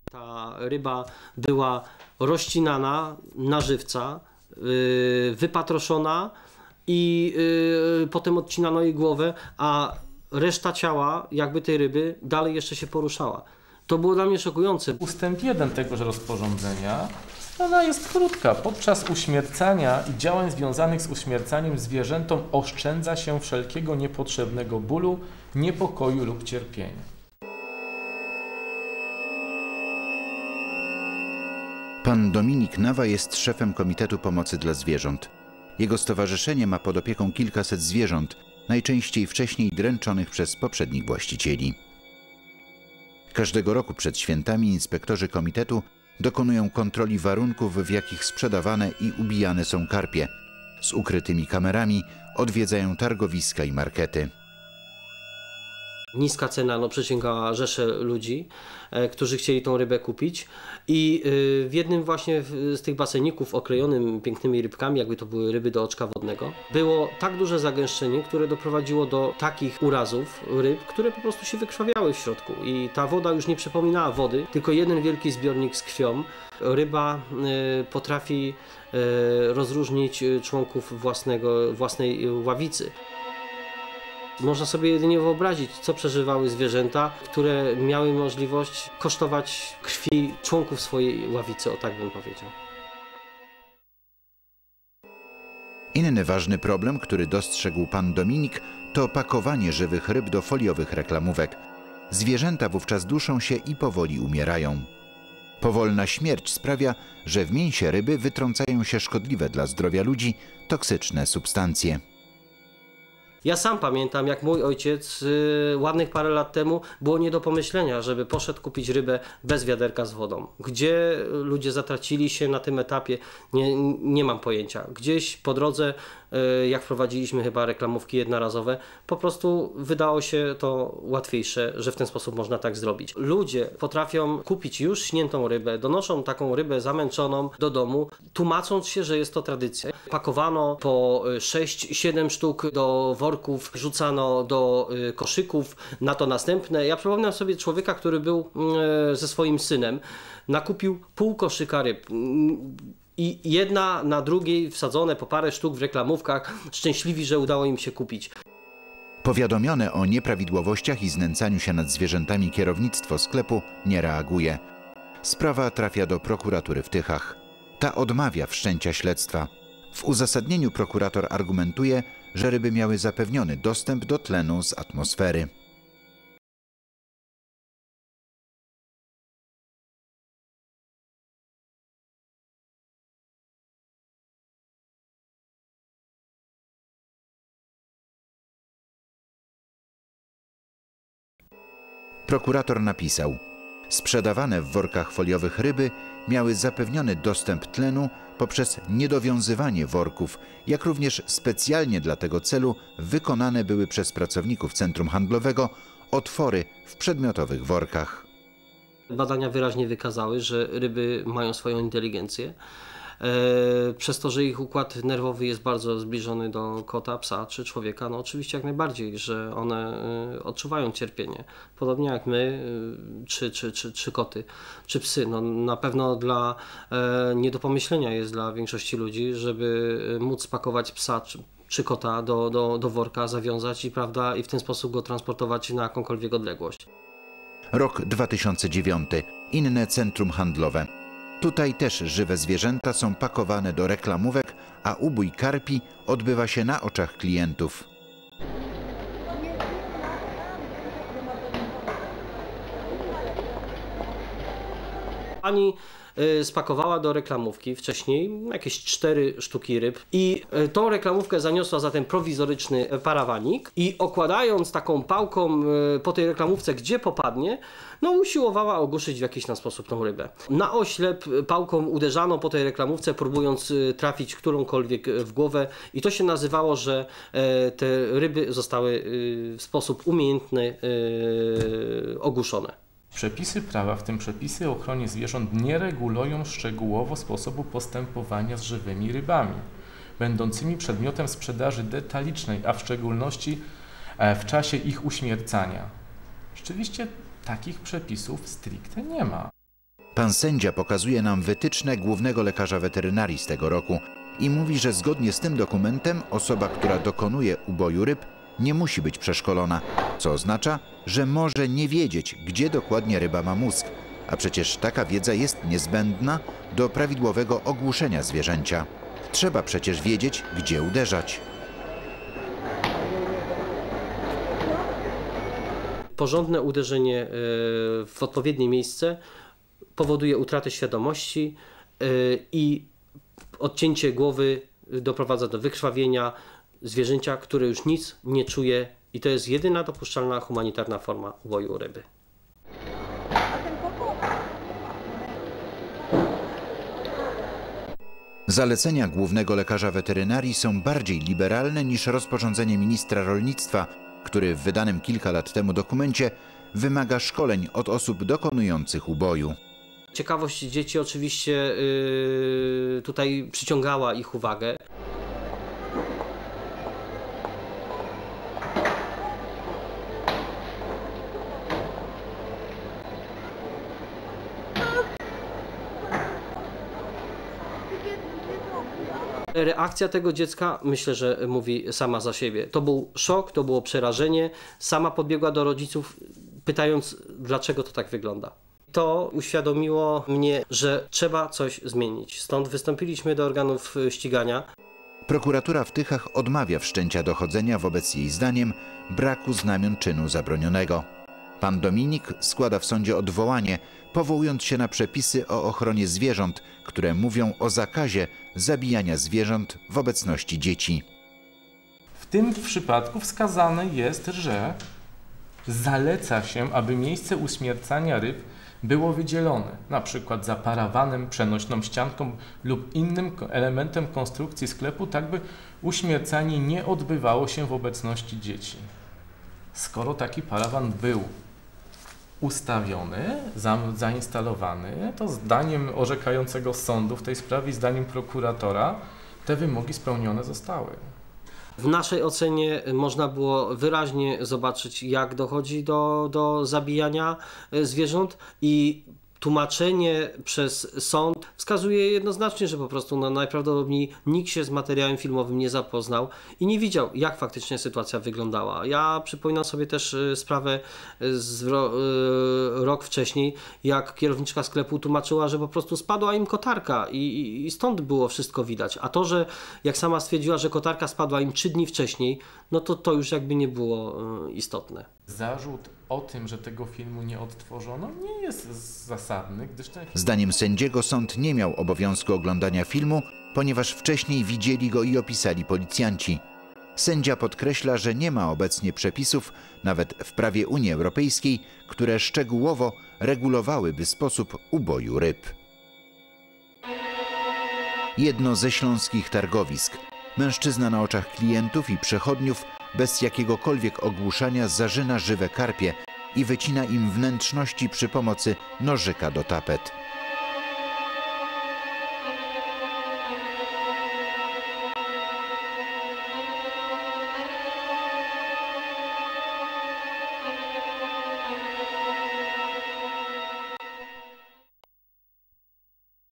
Ta ryba była rozcinana na żywca, wypatroszona i potem odcinano jej głowę, a reszta ciała jakby tej ryby dalej jeszcze się poruszała. To było dla mnie szokujące. Ustęp 1 tegoż rozporządzenia, ona jest krótka. Podczas uśmiercania i działań związanych z uśmiercaniem zwierzętom oszczędza się wszelkiego niepotrzebnego bólu, niepokoju lub cierpienia. Pan Dominik Nawa jest szefem Komitetu Pomocy dla Zwierząt. Jego stowarzyszenie ma pod opieką kilkaset zwierząt, najczęściej wcześniej dręczonych przez poprzednich właścicieli. Każdego roku przed świętami inspektorzy komitetu dokonują kontroli warunków, w jakich sprzedawane i ubijane są karpie. Z ukrytymi kamerami odwiedzają targowiska i markety. Niska cena przyciągała rzesze ludzi, którzy chcieli tą rybę kupić i w jednym właśnie z tych baseników oklejonym pięknymi rybkami, jakby to były ryby do oczka wodnego, było tak duże zagęszczenie, które doprowadziło do takich urazów ryb, które po prostu się wykrwawiały w środku i ta woda już nie przypominała wody, tylko jeden wielki zbiornik z krwią. Ryba potrafi rozróżnić członków własnej ławicy. Można sobie jedynie wyobrazić, co przeżywały zwierzęta, które miały możliwość kosztować krwi członków swojej ławicy, o tak bym powiedział. Inny ważny problem, który dostrzegł pan Dominik, to pakowanie żywych ryb do foliowych reklamówek. Zwierzęta wówczas duszą się i powoli umierają. Powolna śmierć sprawia, że w mięsie ryby wytrącają się szkodliwe dla zdrowia ludzi toksyczne substancje. Ja sam pamiętam, jak mój ojciec ładnych parę lat temu było nie do pomyślenia, żeby poszedł kupić rybę bez wiaderka z wodą. Gdzie ludzie zatracili się na tym etapie, nie mam pojęcia. Gdzieś po drodze, jak wprowadziliśmy chyba reklamówki jednorazowe, po prostu wydało się to łatwiejsze, że w ten sposób można tak zrobić. Ludzie potrafią kupić już śniętą rybę, donoszą taką rybę zamęczoną do domu, tłumacząc się, że jest to tradycja. Pakowano po 6-7 sztuk do worków, rzucano do koszyków, na to następne. Ja przypominam sobie człowieka, który był ze swoim synem, nakupił pół koszyka ryb. I jedna na drugiej wsadzone po parę sztuk w reklamówkach, szczęśliwi, że udało im się kupić. Powiadomione o nieprawidłowościach i znęcaniu się nad zwierzętami kierownictwo sklepu nie reaguje. Sprawa trafia do prokuratury w Tychach. Ta odmawia wszczęcia śledztwa. W uzasadnieniu prokurator argumentuje, że ryby miały zapewniony dostęp do tlenu z atmosfery. Prokurator napisał: sprzedawane w workach foliowych ryby miały zapewniony dostęp tlenu poprzez niedowiązywanie worków, jak również specjalnie dla tego celu wykonane były przez pracowników centrum handlowego otwory w przedmiotowych workach. Badania wyraźnie wykazały, że ryby mają swoją inteligencję. Przez to, że ich układ nerwowy jest bardzo zbliżony do kota, psa czy człowieka, no oczywiście jak najbardziej, że one odczuwają cierpienie. Podobnie jak my, czy koty, czy psy. No, na pewno nie do pomyślenia jest dla większości ludzi, żeby móc spakować psa czy kota do worka, zawiązać i w ten sposób go transportować na jakąkolwiek odległość. Rok 2009. Inne centrum handlowe. Tutaj też żywe zwierzęta są pakowane do reklamówek, a ubój karpi odbywa się na oczach klientów. Pani spakowała do reklamówki wcześniej jakieś 4 sztuki ryb i tą reklamówkę zaniosła za ten prowizoryczny parawanik i okładając taką pałką po tej reklamówce, gdzie popadnie, no usiłowała ogłuszyć w jakiś tam sposób tą rybę. Na oślep pałką uderzano po tej reklamówce, próbując trafić którąkolwiek w głowę i to się nazywało, że te ryby zostały w sposób umiejętny ogłuszone. Przepisy prawa, w tym przepisy o ochronie zwierząt, nie regulują szczegółowo sposobu postępowania z żywymi rybami, będącymi przedmiotem sprzedaży detalicznej, a w szczególności w czasie ich uśmiercania. Rzeczywiście takich przepisów stricte nie ma. Pan sędzia pokazuje nam wytyczne głównego lekarza weterynarii z tego roku i mówi, że zgodnie z tym dokumentem osoba, która dokonuje uboju ryb, nie musi być przeszkolona, co oznacza, że może nie wiedzieć, gdzie dokładnie ryba ma mózg, a przecież taka wiedza jest niezbędna do prawidłowego ogłuszenia zwierzęcia. Trzeba przecież wiedzieć, gdzie uderzać. Porządne uderzenie w odpowiednie miejsce powoduje utratę świadomości i odcięcie głowy doprowadza do wykrwawienia zwierzęcia, które już nic nie czuje, i to jest jedyna dopuszczalna humanitarna forma uboju ryby. Zalecenia głównego lekarza weterynarii są bardziej liberalne niż rozporządzenie ministra rolnictwa, który w wydanym kilka lat temu dokumencie wymaga szkoleń od osób dokonujących uboju. Ciekawość dzieci oczywiście tutaj przyciągała ich uwagę. Reakcja tego dziecka, myślę, że mówi sama za siebie. To był szok, to było przerażenie. Sama podbiegła do rodziców, pytając, dlaczego to tak wygląda. To uświadomiło mnie, że trzeba coś zmienić. Stąd wystąpiliśmy do organów ścigania. Prokuratura w Tychach odmawia wszczęcia dochodzenia wobec jej zdaniem braku znamion czynu zabronionego. Pan Dominik składa w sądzie odwołanie, powołując się na przepisy o ochronie zwierząt, które mówią o zakazie zabijania zwierząt w obecności dzieci. W tym przypadku wskazane jest, że zaleca się, aby miejsce uśmiercania ryb było wydzielone, na przykład za parawanem, przenośną ścianką lub innym elementem konstrukcji sklepu, tak by uśmiercanie nie odbywało się w obecności dzieci. Skoro taki parawan był ustawiony, zainstalowany, to zdaniem orzekającego sądu w tej sprawie, zdaniem prokuratora, te wymogi spełnione zostały. W naszej ocenie można było wyraźnie zobaczyć, jak dochodzi do zabijania zwierząt, i tłumaczenie przez sąd wskazuje jednoznacznie, że po prostu najprawdopodobniej nikt się z materiałem filmowym nie zapoznał i nie widział, jak faktycznie sytuacja wyglądała. Ja przypominam sobie też sprawę z rok wcześniej, jak kierowniczka sklepu tłumaczyła, że po prostu spadła im kotarka i stąd było wszystko widać. A to, że jak sama stwierdziła, że kotarka spadła im 3 dni wcześniej, no to już jakby nie było istotne. Zarzut o tym, że tego filmu nie odtworzono, nie jest zasadny, gdyż ten film... Zdaniem sędziego sąd nie miał obowiązku oglądania filmu, ponieważ wcześniej widzieli go i opisali policjanci. Sędzia podkreśla, że nie ma obecnie przepisów, nawet w prawie Unii Europejskiej, które szczegółowo regulowałyby sposób uboju ryb. Jedno ze śląskich targowisk. Mężczyzna na oczach klientów i przechodniów bez jakiegokolwiek ogłuszania zarzyna żywe karpie i wycina im wnętrzności przy pomocy nożyka do tapet.